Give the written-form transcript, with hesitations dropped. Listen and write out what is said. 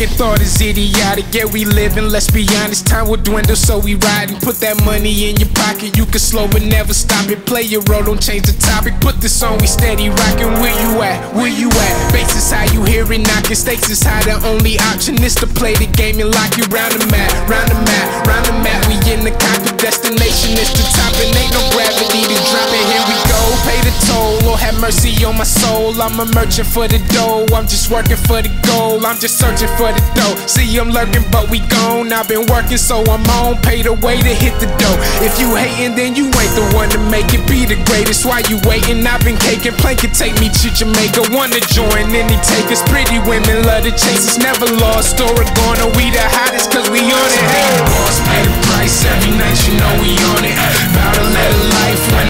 second thought is idiotic. Yeah, we living, let's be honest. Time will dwindle, so we riding. Put that money in your pocket, you can slow but never stop it. Play your role, don't change the topic. Put this on, we steady rocking. Where you at? Where you at? Bass is how you hear it knocking. Stakes is high, the only option is to play the game and lock it round the mat. Round the mat, round the mat. We in the cockpit, destination is the top. And ain't no gravity to drop it. Here we go, pay the toll. Lord have mercy on my soul. I'm a merchant for the dough. I'm just working for the goal. I'm just searching for the dough. See, I'm lurking, but we gone. I've been working, so I'm on. Pay the way to hit the dough. If you hating, then you ain't the one to make it. Be the greatest. Why you waiting? I've been caking. Plank can take me to Jamaica. Wanna join any takers? Pretty women love the chasers. Never lost or gone. Are we the hottest? Cause we on it. Hey, boss, pay the price every night. You know we on it. Bout to let a life when